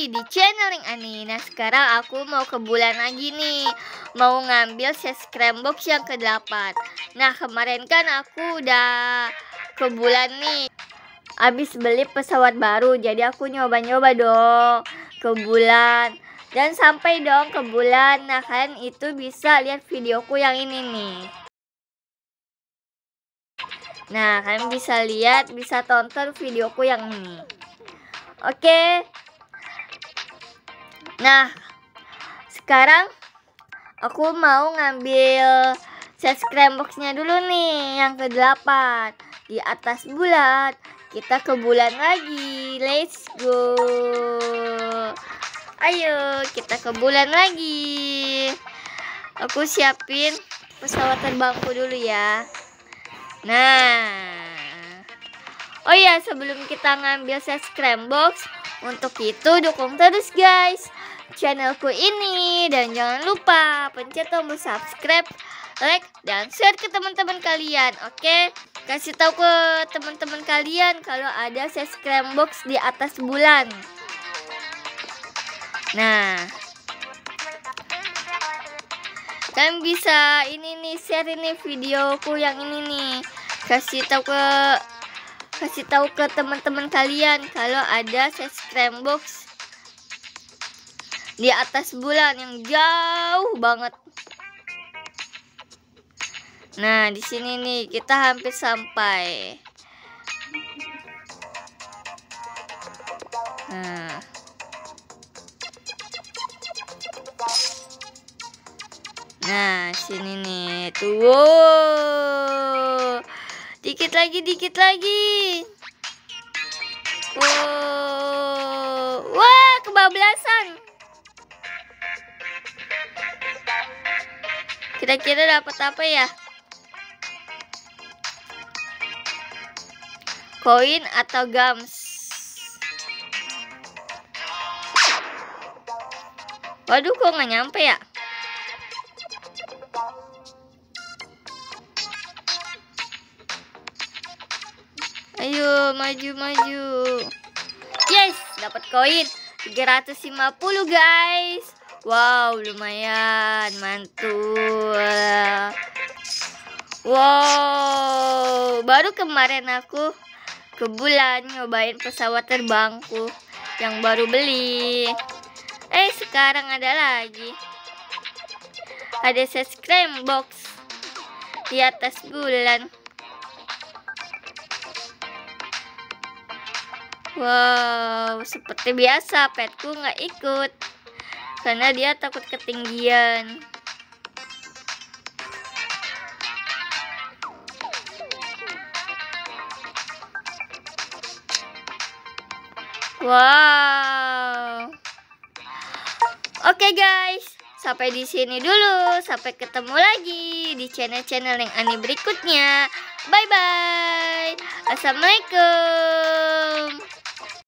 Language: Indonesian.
lagi di channel Ring Ani. Nah sekarang aku mau ke bulan lagi nih, mau ngambil set scrambox yang ke-8. Nah kemarin kan aku udah ke bulan nih, habis beli pesawat baru, jadi aku nyoba-nyoba dong ke bulan dan sampai dong ke bulan. Nah kalian itu bisa lihat videoku yang ini nih. Nah kalian bisa lihat, bisa tonton videoku yang ini. Oke. Nah, sekarang aku mau ngambil set scramboxnya dulu nih, yang ke-8. Di atas bulat, kita ke bulan lagi. Let's go. Ayo, kita ke bulan lagi. Aku siapin pesawat terbangku dulu ya. Nah, oh ya, sebelum kita ngambil set scrambox, untuk itu dukung terus guys channelku ini, dan jangan lupa pencet tombol subscribe, like, dan share ke teman-teman kalian. Oke, kasih tahu ke teman-teman kalian kalau ada set scrambox di atas bulan. Nah, kalian bisa ini nih, share ini videoku yang ini nih, kasih tahu ke teman-teman kalian kalau ada set scrambox di atas bulan yang jauh banget. Nah, di sini nih kita hampir sampai. Nah, sini nih. Tuh. Wow. Dikit lagi. Wow. Wah, kebablasan. Kira-kira dapat apa ya? Koin atau gams? Waduh, kok nggak nyampe ya? Ayo, maju. Yes, dapat koin 350 guys. Wow, lumayan, mantul. Wow, baru kemarin aku ke bulan nyobain pesawat terbangku yang baru beli. Sekarang ada lagi. Ada set scrambox di atas bulan. Wow, seperti biasa petku nggak ikut karena dia takut ketinggian. Wow. Oke guys, sampai di sini dulu. Sampai ketemu lagi di channel-channel yang Ani berikutnya. Bye bye. Assalamualaikum.